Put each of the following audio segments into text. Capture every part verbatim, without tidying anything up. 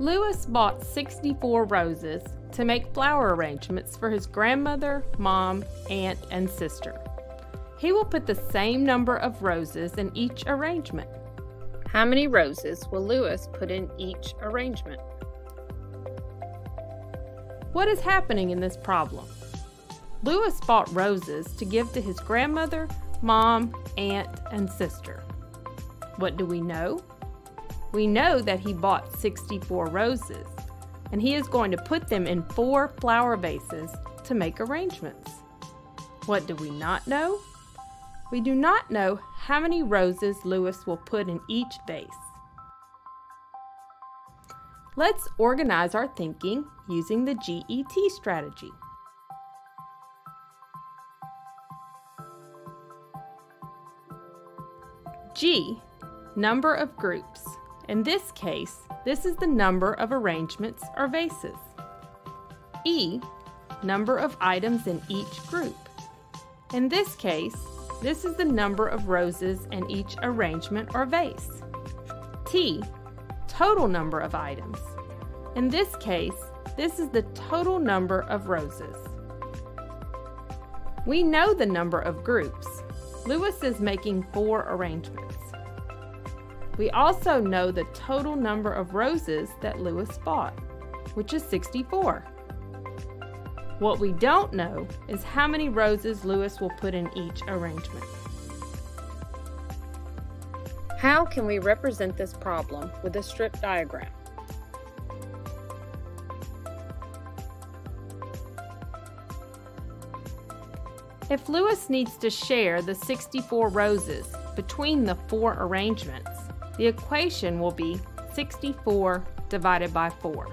Lewis bought sixty-four roses to make flower arrangements for his grandmother, mom, aunt, and sister. He will put the same number of roses in each arrangement. How many roses will Lewis put in each arrangement? What is happening in this problem? Lewis bought roses to give to his grandmother, mom, aunt, and sister. What do we know? We know that he bought sixty-four roses, and he is going to put them in four flower vases to make arrangements. What do we not know? We do not know how many roses Lewis will put in each vase. Let's organize our thinking using the G E T strategy. G, number of groups. In this case, this is the number of arrangements or vases. E, number of items in each group. In this case, this is the number of roses in each arrangement or vase. T, total number of items. In this case, this is the total number of roses. We know the number of groups. Lewis is making four arrangements. We also know the total number of roses that Lewis bought, which is sixty-four. What we don't know is how many roses Lewis will put in each arrangement. How can we represent this problem with a strip diagram? If Lewis needs to share the sixty-four roses between the four arrangements, the equation will be sixty-four divided by four.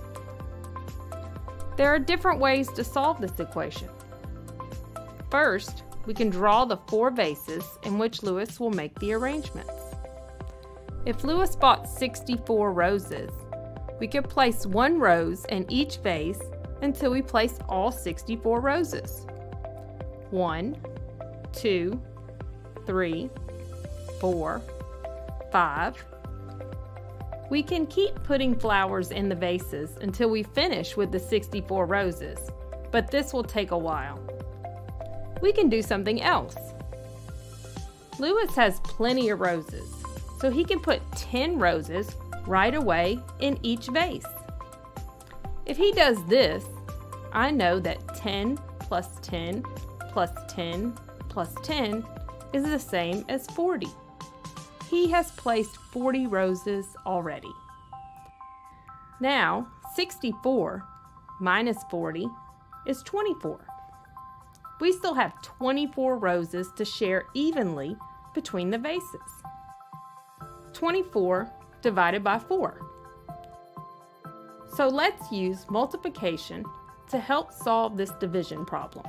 There are different ways to solve this equation. First, we can draw the four vases in which Lewis will make the arrangements. If Lewis bought sixty-four roses, we could place one rose in each vase until we place all sixty-four roses. One, two, three, four, five. We can keep putting flowers in the vases until we finish with the sixty-four roses, but this will take a while. We can do something else. Lewis has plenty of roses, so he can put ten roses right away in each vase. If he does this, I know that ten plus ten plus ten plus ten is the same as forty. He has placed forty roses already. Now, sixty-four minus forty is twenty-four. We still have twenty-four roses to share evenly between the vases. twenty-four divided by four. So let's use multiplication to help solve this division problem.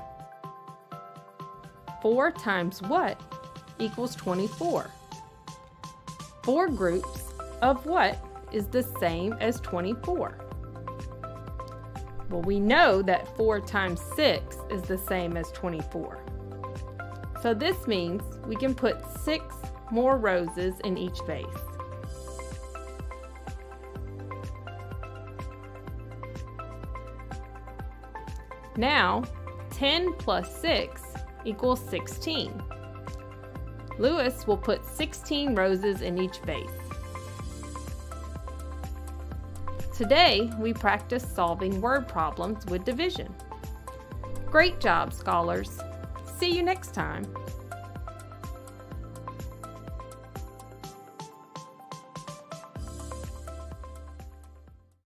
four times what equals twenty-four? Four groups of what is the same as twenty-four? Well, we know that four times six is the same as twenty-four. So this means we can put six more roses in each vase. Now, ten plus six equals sixteen. Lewis will put sixteen roses in each vase. Today, we practice solving word problems with division. Great job, scholars! See you next time.